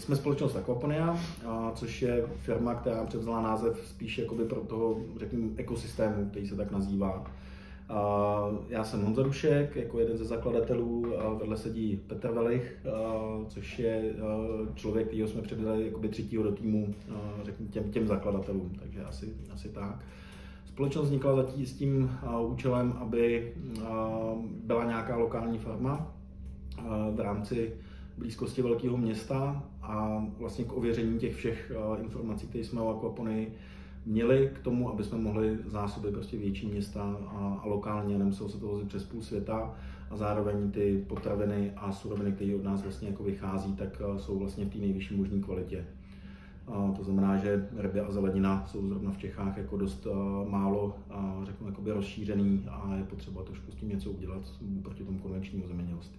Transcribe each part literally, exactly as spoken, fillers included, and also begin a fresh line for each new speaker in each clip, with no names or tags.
jsme společnost Aquaponia, což je firma, která převzala název spíš jakoby pro toho, řekněme, ekosystému, který se tak nazývá. Já jsem Honza Dušek, jako jeden ze zakladatelů, vedle sedí Petr Velich, což je člověk, kterýho jsme předali jakoby třetího do týmu, řekněme, těm, těm zakladatelům, takže asi, asi tak. Společnost vznikla zatím s tím účelem, aby byla nějaká lokální farma v rámci blízkosti velkého města a vlastně k ověření těch všech informací, které jsme o Aquaponii měli k tomu, aby jsme mohli zásobit prostě větší města a, a lokálně, nemuselo se to vozit přes půl světa a zároveň ty potraviny a suroviny, které od nás vlastně jako vychází, tak jsou vlastně v té nejvyšší možné kvalitě. A to znamená, že ryby a zelenina jsou zrovna v Čechách jako dost uh, málo uh, řeknu, jakoby rozšířený a je potřeba trošku s tím něco udělat proti tomu konvenčnímu zemědělství.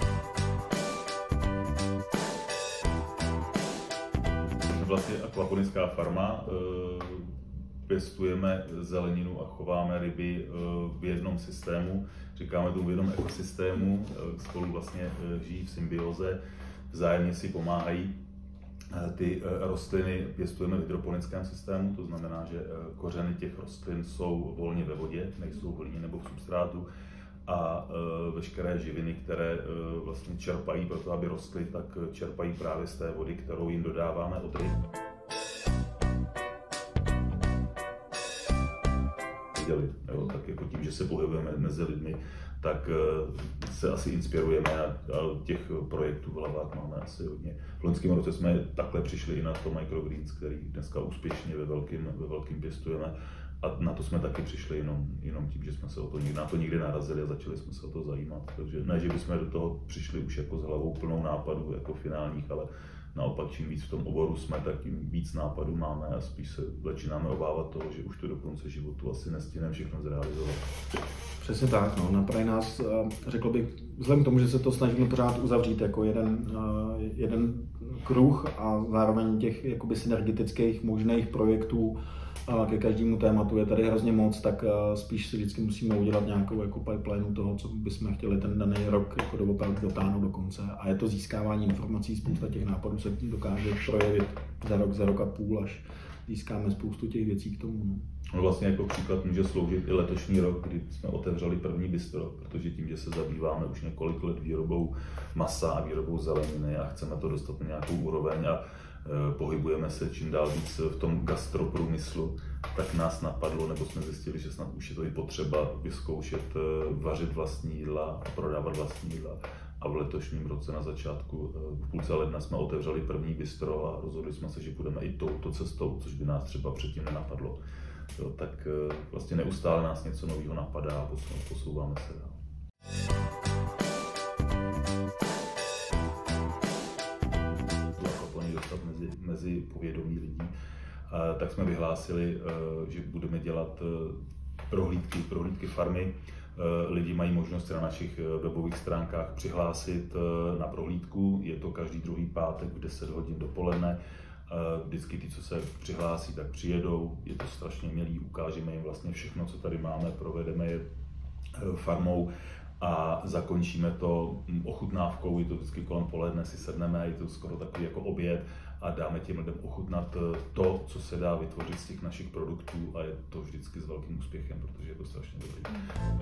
Vlastně akvaponická farma, pěstujeme zeleninu a chováme ryby v jednom systému, říkáme tomu v jednom ekosystému, spolu vlastně žijí v symbioze, vzájemně si pomáhají. Ty rostliny pěstujeme v hydroponickém systému, to znamená, že kořeny těch rostlin jsou volně ve vodě, nejsou v hlíně nebo v substrátu a veškeré živiny, které vlastně čerpají pro to, aby rostly, tak čerpají právě z té vody, kterou jim dodáváme od ryb. Viděli, jo, tak jako tím, že se pohybujeme mezi lidmi, tak se asi inspirujeme a těch projektů v hlavách máme asi hodně. V loňském roce jsme takhle přišli i na to microgreens, který dneska úspěšně ve velkým, ve velkým pěstujeme. A na to jsme taky přišli jenom, jenom tím, že jsme se o to, na to někdy narazili a začali jsme se o to zajímat. Takže ne, že bychom do toho přišli už jako s hlavou plnou nápadů jako finálních, ale naopak čím víc v tom oboru jsme, tak tím víc nápadů máme a spíš se začínáme obávat toho, že už to do konce životu asi nestihneme všechno zrealizovat.
Přesně tak, no. Napadá nás, řekl bych, vzhledem k tomu, že se to snažíme pořád uzavřít jako jeden, jeden kruh a zároveň těch jakoby synergetických možných projektů ke každému tématu je tady hrozně moc, tak spíš si vždycky musíme udělat nějakou jako pipeline toho, co bychom chtěli ten daný rok jako doopravdy dotáhnout do konce. A je to získávání informací, spousta těch nápadů se dokáže projevit za rok, za rok a půl, až získáme spoustu těch věcí k tomu.
No vlastně jako příklad může sloužit i letošní rok, kdy jsme otevřeli první bistro, protože tím, že se zabýváme už několik let výrobou masa a výrobou zeleniny a chceme to dostat na nějakou úroveň a e, pohybujeme se čím dál víc v tom gastroprůmyslu, tak nás napadlo, nebo jsme zjistili, že snad už je to i potřeba vyzkoušet e, vařit vlastní jídla a prodávat vlastní jídla. A v letošním roce na začátku, v půlce ledna, jsme otevřeli první bistro a rozhodli jsme se, že půjdeme i touto cestou, což by nás třeba předtím nenapadlo. Jo, tak vlastně neustále nás něco nového napadá a posouváme se dál. Aquaponii dostat mezi, mezi povědomí lidí, tak jsme vyhlásili, že budeme dělat prohlídky, prohlídky farmy. Lidi mají možnost se na našich webových stránkách přihlásit na prohlídku. Je to každý druhý pátek v deset hodin dopoledne. Vždycky ty, co se přihlásí, tak přijedou. Je to strašně milý, ukážeme jim vlastně všechno, co tady máme, provedeme je farmou a zakončíme to ochutnávkou. Je to vždycky kolem poledne, si sedneme, je to skoro takový jako oběd a dáme těm lidem ochutnat to, co se dá vytvořit z těch našich produktů a je to vždycky s velkým úspěchem, protože je to strašně dobrý.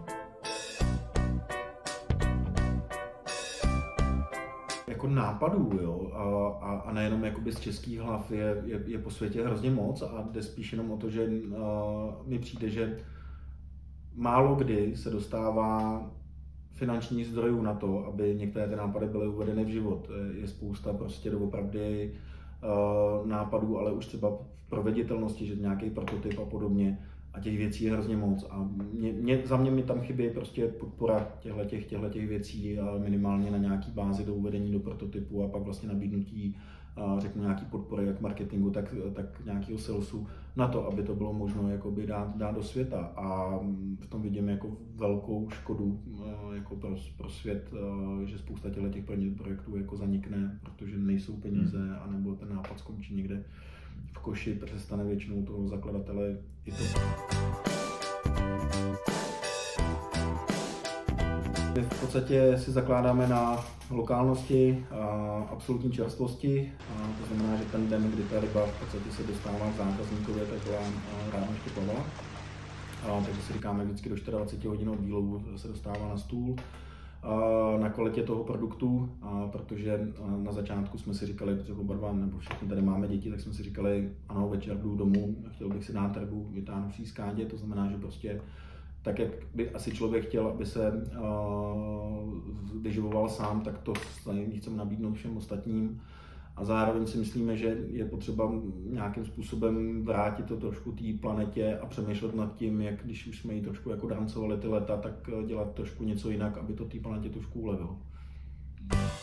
Jako nápadů, jo, a, a, a nejenom jakoby z českých hlav je, je, je po světě hrozně moc a jde spíš jenom o to, že uh, mi přijde, že málo kdy se dostává finančních zdrojů na to, aby některé ty nápady byly uvedeny v život. Je spousta prostě doopravdy uh, nápadů, ale už třeba v proveditelnosti, že nějaký prototyp a podobně. A těch věcí je hrozně moc. A mě, mě, za mě mi tam chybí prostě podpora těchto věcí minimálně na nějaký bázi do uvedení do prototypu a pak vlastně nabídnutí řeknu nějaký podpory jak marketingu, tak, tak nějakého salesu na to, aby to bylo možno jakoby dát, dát do světa. A v tom vidím jako velkou škodu jako pro, pro svět, že spousta těch projektů jako zanikne, protože nejsou peníze, anebo ten nápad skončí někde v koši, přestane většinou toho zakladatele i to. My v podstatě si zakládáme na lokálnosti, a absolutní čerstvosti, a to znamená, že ten den, kdy ta ryba v podstatě se dostává k zákazníkovi, tak byla ráno ještě plavala. A, takže si říkáme, vždycky do dvacet čtyři hodin od výlovu se dostává na stůl. A na kvalitě toho produktu, a protože na začátku jsme si říkali, protože oba dva, nebo všichni tady máme děti, tak jsme si říkali, ano, večer jdu domů, chtěl bych si dát rybu vytáhnout v skádě, to znamená, že prostě tak, jak by asi člověk chtěl, aby se uh, vyživoval sám, tak to chceme nabídnout všem ostatním. A zároveň si myslíme, že je potřeba nějakým způsobem vrátit to trošku té planetě a přemýšlet nad tím, jak když už jsme ji trošku jako drancovali ty leta, tak dělat trošku něco jinak, aby to té planetě trošku ulevilo.